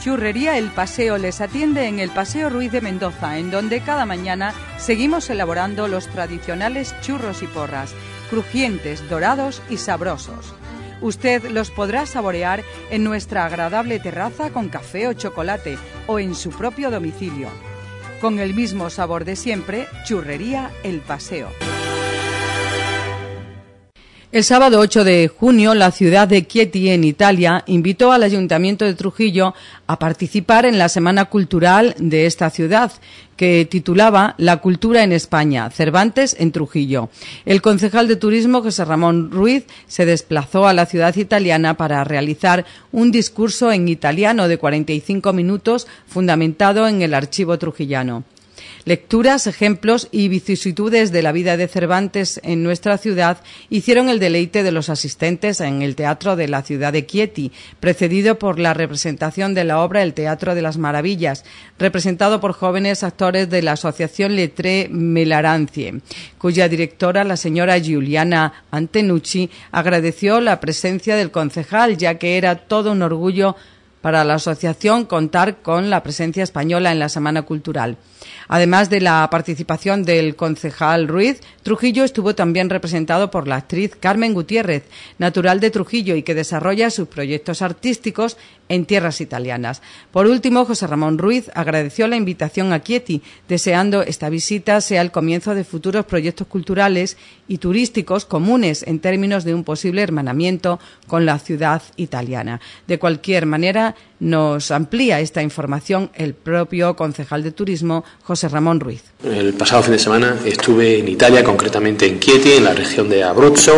Churrería El Paseo les atiende en el Paseo Ruiz de Mendoza, en donde cada mañana seguimos elaborando los tradicionales churros y porras, crujientes, dorados y sabrosos. Usted los podrá saborear en nuestra agradable terraza con café o chocolate o en su propio domicilio. Con el mismo sabor de siempre, Churrería El Paseo. El sábado 8 de junio, la ciudad de Chieti, en Italia, invitó al Ayuntamiento de Trujillo a participar en la Semana Cultural de esta ciudad, que titulaba La Cultura en España, Cervantes en Trujillo. El concejal de Turismo, José Ramón Ruiz, se desplazó a la ciudad italiana para realizar un discurso en italiano de 45 minutos fundamentado en el archivo trujillano. Lecturas, ejemplos y vicisitudes de la vida de Cervantes en nuestra ciudad hicieron el deleite de los asistentes en el Teatro de la ciudad de Chieti, precedido por la representación de la obra El Teatro de las Maravillas, representado por jóvenes actores de la Asociación Lettré Melarancie, cuya directora, la señora Giuliana Antenucci, agradeció la presencia del concejal, ya que era todo un orgullo para la asociación contar con la presencia española en la Semana Cultural. Además de la participación del concejal Ruiz, Trujillo estuvo también representado por la actriz Carmen Gutiérrez, natural de Trujillo y que desarrolla sus proyectos artísticos en tierras italianas. Por último, José Ramón Ruiz agradeció la invitación a Chieti, deseando esta visita sea el comienzo de futuros proyectos culturales y turísticos comunes en términos de un posible hermanamiento con la ciudad italiana. De cualquier manera, nos amplía esta información el propio concejal de Turismo, José Ramón Ruiz. El pasado fin de semana estuve en Italia, concretamente en Chieti, en la región de Abruzzo,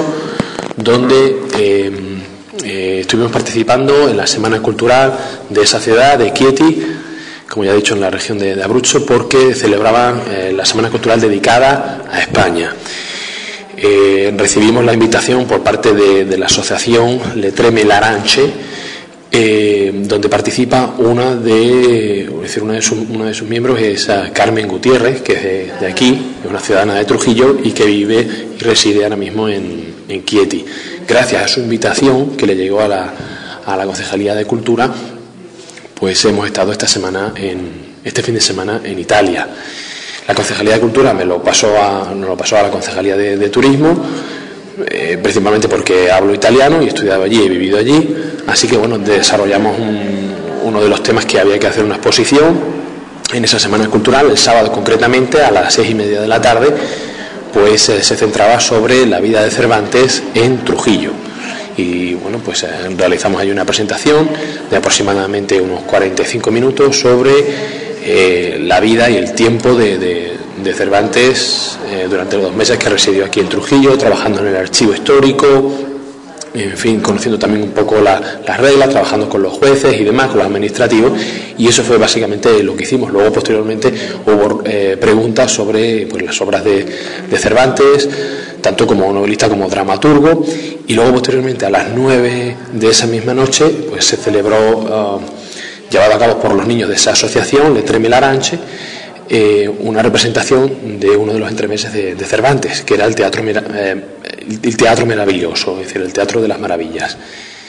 donde estuvimos participando en la Semana Cultural de esa ciudad, de Chieti, como ya he dicho, en la región de Abruzzo, porque celebraban la Semana Cultural dedicada a España. Recibimos la invitación por parte de la asociación Lettré Melarancie, donde participa una de sus miembros es Carmen Gutiérrez, que es de aquí, es una ciudadana de Trujillo y que vive y reside ahora mismo en Chieti. Gracias a su invitación que le llegó a la Concejalía de Cultura, pues hemos estado este fin de semana en Italia. La Concejalía de Cultura nos lo pasó a la Concejalía de Turismo, principalmente porque hablo italiano y he estudiado allí, he vivido allí, así que bueno, desarrollamos uno de los temas que había que hacer una exposición en esa Semana Cultural, el sábado concretamente a las 6:30 de la tarde, pues se centraba sobre la vida de Cervantes en Trujillo. Y bueno, pues realizamos ahí una presentación de aproximadamente unos 45 minutos sobre la vida y el tiempo de Cervantes durante los 2 meses que residió aquí en Trujillo, trabajando en el archivo histórico, en fin, conociendo también un poco las reglas, trabajando con los jueces y demás, con los administrativos, y eso fue básicamente lo que hicimos. Luego, posteriormente, hubo preguntas sobre pues, las obras de Cervantes, tanto como novelista como dramaturgo, y luego, posteriormente, a las 9 de esa misma noche, pues se celebró, llevado a cabo por los niños de esa asociación, Lettré Melarancie, una representación de uno de los entremeses de Cervantes, que era el teatro maravilloso, es decir, el Teatro de las Maravillas.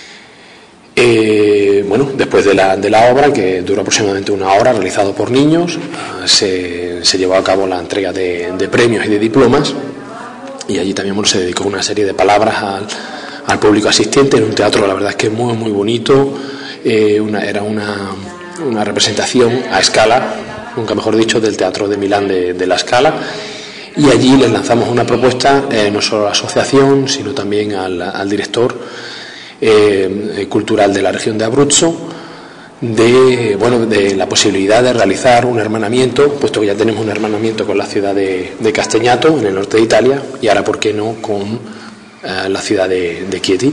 Bueno, después de la obra, que duró aproximadamente 1 hora, realizado por niños, se llevó a cabo la entrega de premios y de diplomas, y allí también se dedicó una serie de palabras al público asistente, en un teatro, la verdad es que muy, muy bonito. Era una representación a escala, nunca mejor dicho, del Teatro de Milán de la Scala, y allí les lanzamos una propuesta, no solo a la asociación, sino también al director cultural de la región de Abruzzo, de la posibilidad de realizar un hermanamiento, puesto que ya tenemos un hermanamiento con la ciudad de Castagnato, en el norte de Italia, y ahora, ¿por qué no?, con la ciudad de Chieti.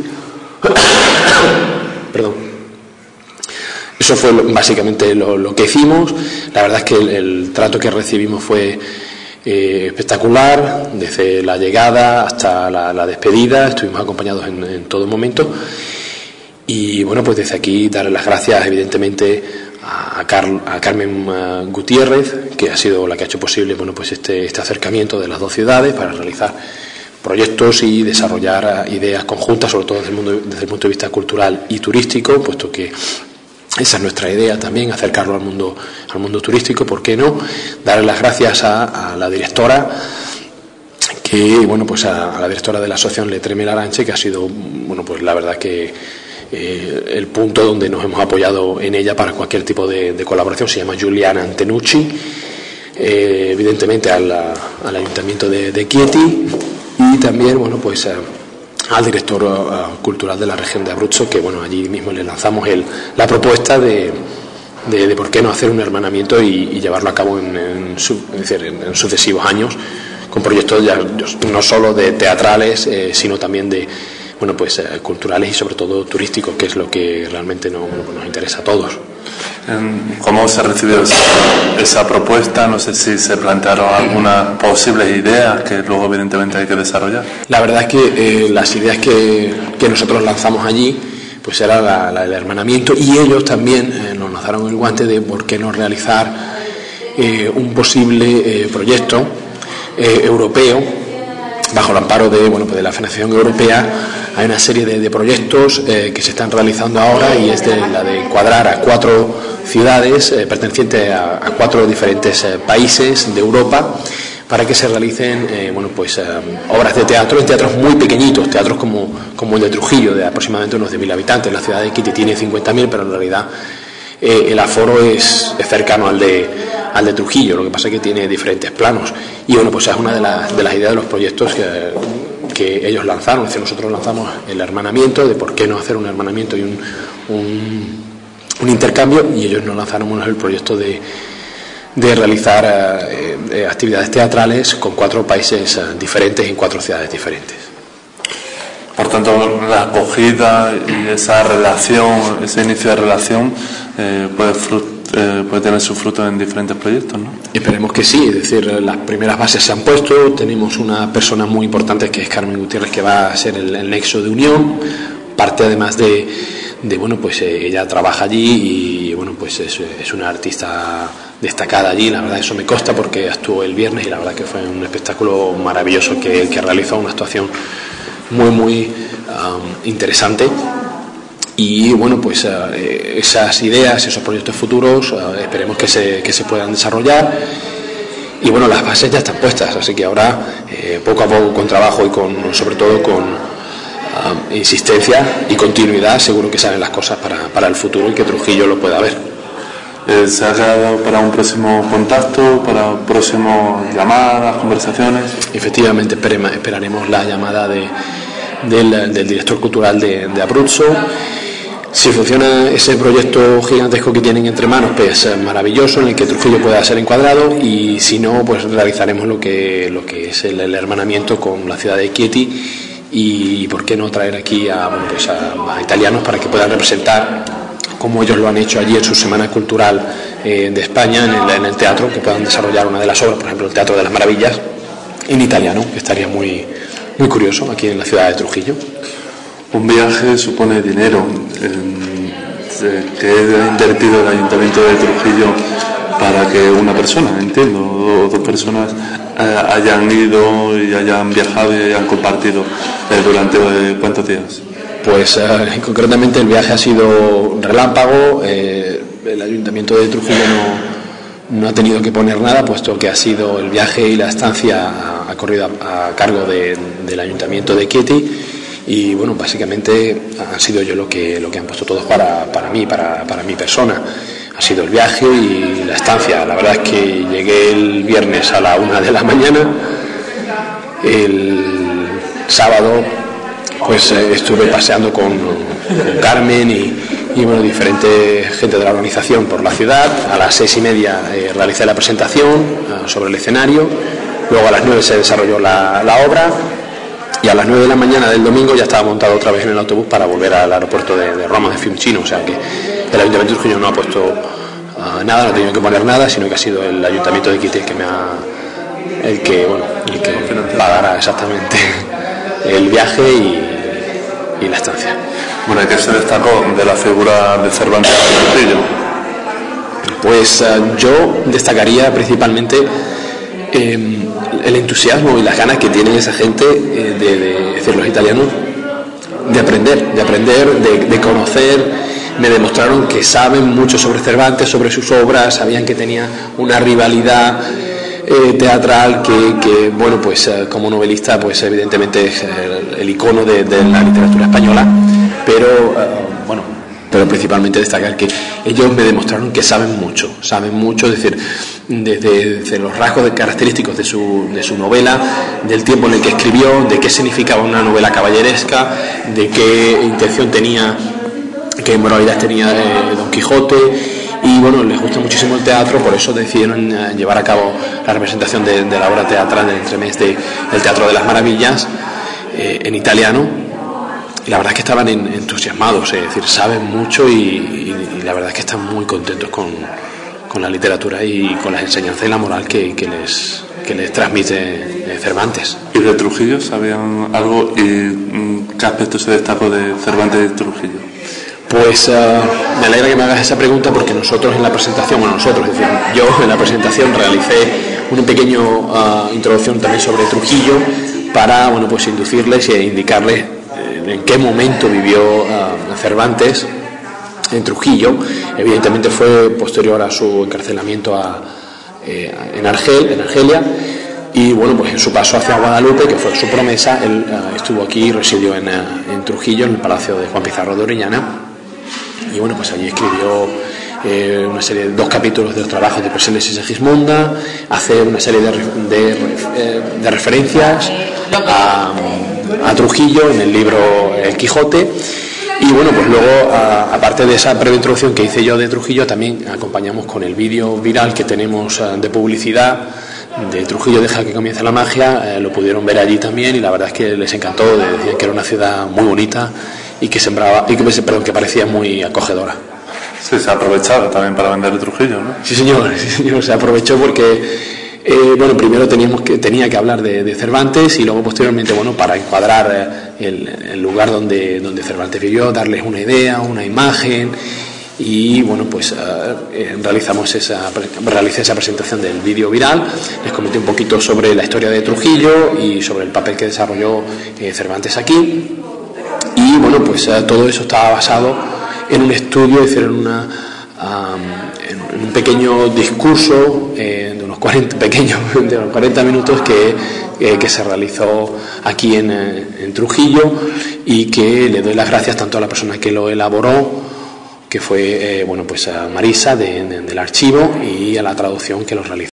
Perdón. Eso fue básicamente lo que hicimos. La verdad es que el trato que recibimos fue espectacular, desde la llegada hasta la despedida. Estuvimos acompañados en todo momento. Y bueno, pues desde aquí darle las gracias evidentemente a Carmen Gutiérrez, que ha sido la que ha hecho posible pues este acercamiento de las dos ciudades para realizar proyectos y desarrollar ideas conjuntas, sobre todo desde el punto de vista cultural y turístico, puesto que Esa es nuestra idea también, acercarlo al mundo turístico, ¿por qué no? Darle las gracias a la directora, pues a la directora de la asociación Le Treme l'Arance, que ha sido, pues la verdad que el punto donde nos hemos apoyado en ella para cualquier tipo de colaboración. Se llama Giuliana Antenucci, evidentemente al Ayuntamiento de Chieti, y también, pues al director cultural de la región de Abruzzo, que allí mismo le lanzamos la propuesta de por qué no hacer un hermanamiento y llevarlo a cabo en sucesivos años, con proyectos ya no solo de teatrales, sino también de culturales y sobre todo turísticos, que es lo que realmente nos interesa a todos. ¿Cómo se recibió esa propuesta? No sé si se plantearon algunas posibles ideas que luego evidentemente hay que desarrollar. La verdad es que las ideas que nosotros lanzamos allí pues era la del hermanamiento, y ellos también nos lanzaron el guante de por qué no realizar un posible proyecto europeo bajo el amparo de la Financiación Europea. Hay una serie de proyectos que se están realizando ahora, y es la de cuadrar a 4 ciudades pertenecientes a 4 diferentes países de Europa, para que se realicen obras de teatro en teatros muy pequeñitos, teatros como el de Trujillo, de aproximadamente unos 10.000 habitantes. La ciudad de Chieti tiene 50.000, pero en realidad el aforo es cercano al de Trujillo. Lo que pasa es que tiene diferentes planos, y pues es una de las ideas de los proyectos que ellos lanzaron. Es decir, nosotros lanzamos el hermanamiento, de por qué no hacer un hermanamiento y un intercambio, y ellos nos lanzaron el proyecto de realizar actividades teatrales con 4 países diferentes en 4 ciudades diferentes. Por tanto, la acogida y esa relación, ese inicio de relación puede tener su fruto en diferentes proyectos, ¿no? Esperemos que sí, es decir, las primeras bases se han puesto. Tenemos una persona muy importante que es Carmen Gutiérrez, que va a ser el nexo de unión, parte además de ella trabaja allí y es una artista destacada allí. La verdad, eso me consta porque actuó el viernes y la verdad que fue un espectáculo maravilloso que realizó, una actuación muy interesante. Y esas ideas, esos proyectos futuros, esperemos que se puedan desarrollar. Y las bases ya están puestas, así que ahora poco a poco, con trabajo y sobre todo con insistencia y continuidad, seguro que salen las cosas para el futuro y que Trujillo lo pueda ver. ¿Se ha quedado para un próximo contacto, para próximas llamadas, conversaciones? Efectivamente, esperaremos la llamada del director cultural de Abruzzo. Si funciona ese proyecto gigantesco que tienen entre manos, pues maravilloso, en el que Trujillo pueda ser encuadrado, y si no, pues realizaremos lo que es el hermanamiento con la ciudad de Chieti, y por qué no traer aquí a italianos para que puedan representar, como ellos lo han hecho allí en su Semana Cultural de España, en el teatro, que puedan desarrollar una de las obras, por ejemplo el Teatro de las Maravillas, en italiano, que estaría muy curioso aquí en la ciudad de Trujillo. Un viaje supone dinero, que ha invertido el Ayuntamiento de Trujillo para que una persona, entiendo, o 2 personas hayan ido y hayan viajado y hayan compartido durante ¿cuántos días? Pues concretamente el viaje ha sido relámpago. El Ayuntamiento de Trujillo no ha tenido que poner nada, puesto que ha sido el viaje y la estancia ha corrido a cargo del Ayuntamiento de Chieti, y básicamente han sido yo lo que han puesto todos para mí, para mi persona. Ha sido el viaje y la estancia. La verdad es que llegué el viernes a la 1 de la mañana. El sábado pues estuve paseando con Carmen y diferente gente de la organización por la ciudad. A las 6:30 realicé la presentación sobre el escenario. Luego a las 9 se desarrolló la obra, y a las 9 de la mañana del domingo ya estaba montado otra vez en el autobús para volver al aeropuerto de Roma, de Fiumicino. O sea que el Ayuntamiento de Trujillo no ha puesto nada, no ha tenido que poner nada, sino que ha sido el Ayuntamiento de Chieti el que pagará exactamente el viaje y la estancia. Bueno, ¿y qué se destacó de la figura de Cervantes de Trujillo? Pues yo destacaría principalmente el entusiasmo y las ganas que tiene esa gente, es decir, los italianos, de aprender, de conocer, me demostraron que saben mucho sobre Cervantes, sobre sus obras, sabían que tenía una rivalidad teatral que bueno, pues como novelista, pues evidentemente es el icono de la literatura española, pero principalmente destacar que ellos me demostraron que saben mucho, es decir, desde los rasgos característicos de su novela, del tiempo en el que escribió, de qué significaba una novela caballeresca, de qué intención tenía, qué moralidad tenía Don Quijote. Y bueno, les gusta muchísimo el teatro, por eso decidieron llevar a cabo la representación de la obra teatral del entremés del Teatro de las Maravillas en italiano. Y la verdad es que estaban entusiasmados, es decir, saben mucho y la verdad es que están muy contentos con la literatura y con las enseñanzas y la moral que les transmite Cervantes. ¿Y de Trujillo sabían algo y qué aspecto se destacó de Cervantes y Trujillo? Pues me alegra que me hagas esa pregunta porque nosotros en la presentación, yo en la presentación realicé una pequeña introducción también sobre Trujillo para, bueno, pues inducirles e indicarles en qué momento vivió Cervantes en Trujillo. Evidentemente fue posterior a su encarcelamiento en Argelia. Y bueno, pues en su paso hacia Guadalupe, que fue su promesa, él estuvo aquí y residió en Trujillo, en el Palacio de Juan Pizarro de Orellana. Y bueno, pues allí escribió una serie de 2 capítulos de los trabajos de Persiles y Segismunda, hace una serie de referencias a Trujillo en el libro El Quijote. Y bueno, pues luego, aparte de esa breve introducción que hice yo de Trujillo, también acompañamos con el vídeo viral que tenemos de publicidad de Trujillo deja que comience la magia. Lo pudieron ver allí también y la verdad es que les encantó, decían que era una ciudad muy bonita y que parecía muy acogedora. Sí, se ha aprovechado también para vender el Trujillo, ¿no? Sí, señor, se aprovechó porque primero tenía que hablar de Cervantes y luego posteriormente, para encuadrar el lugar donde Cervantes vivió, darles una idea, una imagen. Y bueno, pues realicé esa presentación del vídeo viral, les comenté un poquito sobre la historia de Trujillo y sobre el papel que desarrolló Cervantes aquí. Y bueno, pues todo eso estaba basado en un estudio, es decir, en un pequeño discurso de unos 40 minutos que se realizó aquí en Trujillo, y que le doy las gracias tanto a la persona que lo elaboró, que fue a Marisa del archivo, y a la traducción que lo realizó.